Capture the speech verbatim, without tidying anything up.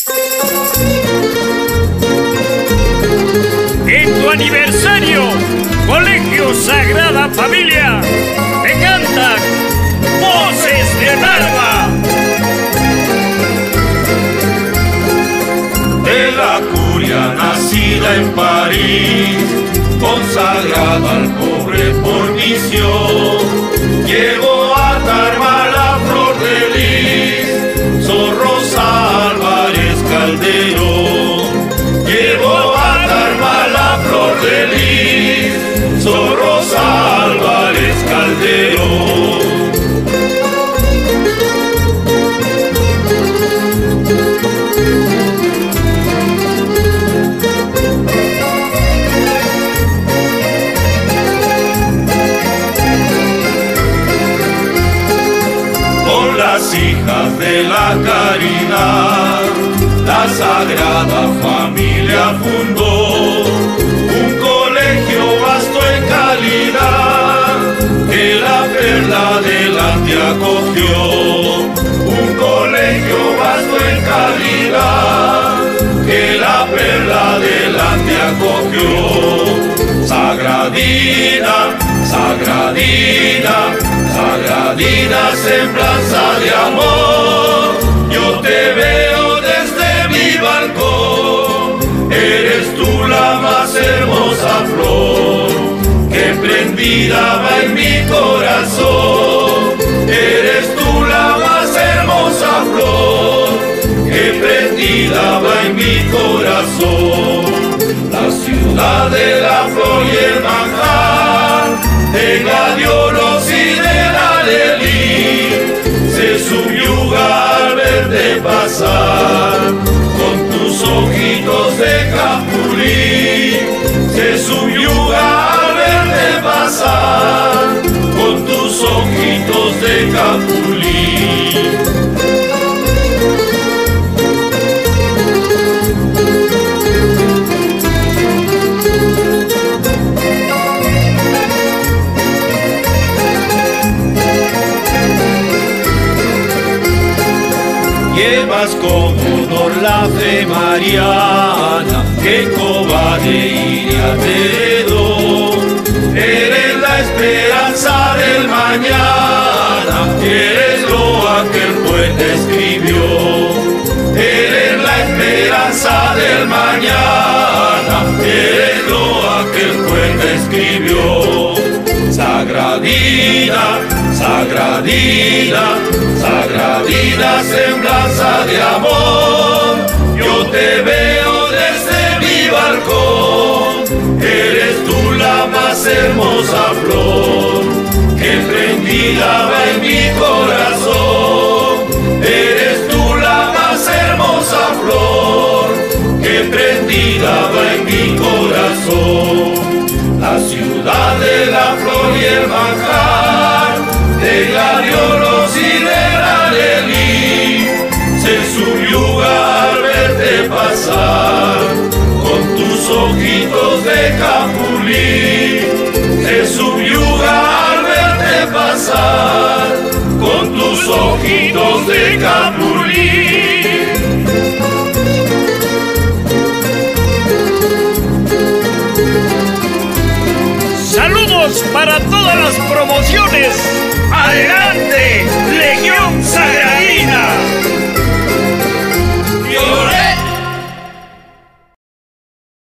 En tu aniversario, Colegio Sagrada Familia, te cantan Voces de Narva. De la curia nacida en París, consagrada al pobre por misión, llevó a Tarma la flor de lis, Sor Rosa Álvarez Calderón. Llevó a Tarma la flor de lis, Sor Rosa Álvarez Calderón. Las hijas de la caridad, la Sagrada Familia fundó un colegio vasto en calidad, que la perla delante acogió. Un colegio vasto en calidad, que la perla delante acogió. Sagradina, Sagradina, Sagradina semblanza de amor, yo te veo desde mi balcón. Eres tú la más hermosa flor que prendida va en mi corazón. Eres tú la más hermosa flor que prendida va en mi corazón. La ciudad de la flor y el manjar, de gladiolos y de la lelí, se subyuga al verte pasar con tus ojitos de capulí. Se subyuga al verte pasar con tus ojitos de capulí. Llevas con honor la fe mariana que Cobade Iria te heredó. Eres la esperanza del mañana, eres lo que el poeta escribió. Eres la esperanza del mañana, eres lo que el poeta escribió. Sagradina, Sagradina, Sagradina semblanza de amor, yo te veo desde mi balcón. Eres tú la más hermosa flor que prendida va en mi corazón. Eres tú la más hermosa flor que prendida va en mi corazón. La ciudad de la flor y el manjar, de gladiolos y de la lelí, se subyuga al verte pasar con tus ojitos de capulí. Se subyuga al verte pasar con tus ojitos de capulí. Saludos para todas las promociones. ¡Adelante!